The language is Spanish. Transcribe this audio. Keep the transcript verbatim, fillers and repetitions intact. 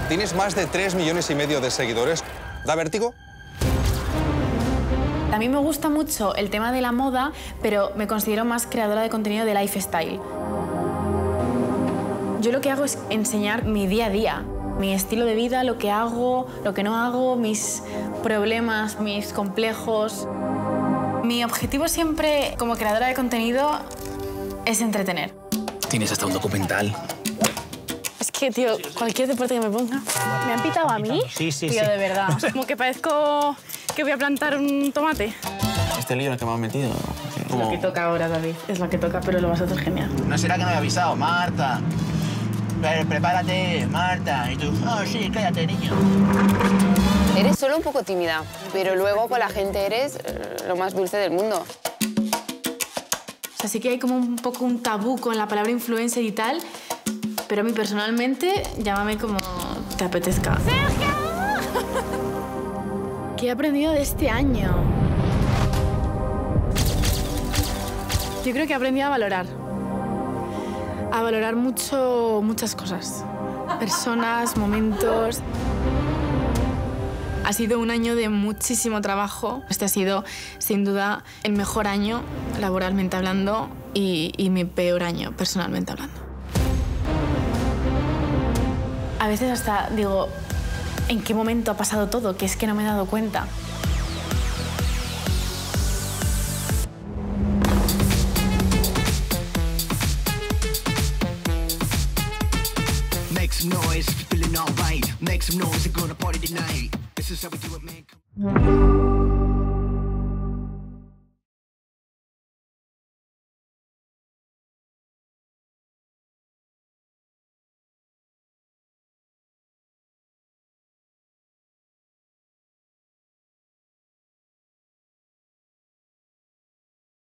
Tienes más de tres millones y medio de seguidores. ¿Da vértigo? A mí me gusta mucho el tema de la moda, pero me considero más creadora de contenido de lifestyle. Yo lo que hago es enseñar mi día a día, mi estilo de vida, lo que hago, lo que no hago, mis problemas, mis complejos. Mi objetivo siempre, como creadora de contenido, es entretener. Tienes hasta un documental. Es que, tío, cualquier deporte que me ponga... ¿Me han pitado a mí? Sí, sí, tío, sí. de verdad. Como que parezco que voy a plantar un tomate. Este lío en el que me has metido... Es lo que toca ahora, David. Es lo que toca, pero lo vas a hacer genial. ¿No será que no me he avisado? Marta. Pero prepárate, Marta. Y tú, oh, sí, cállate, niño. Eres solo un poco tímida, pero luego con la gente eres eh, lo más dulce del mundo. O sea, sí que hay como un poco un tabú con la palabra influencer y tal, pero a mí personalmente, llámame como te apetezca. ¡Sergio! ¿Qué he aprendido de este año? Yo creo que he aprendido a valorar. A valorar mucho, muchas cosas. Personas, momentos. Ha sido un año de muchísimo trabajo. Este ha sido, sin duda, el mejor año, laboralmente hablando, y, y mi peor año, personalmente hablando. A veces hasta digo, ¿en qué momento ha pasado todo? Que es que no me he dado cuenta. Make some noise, feeling alright. Make some noise, we're gonna party tonight. This is how we do it, man.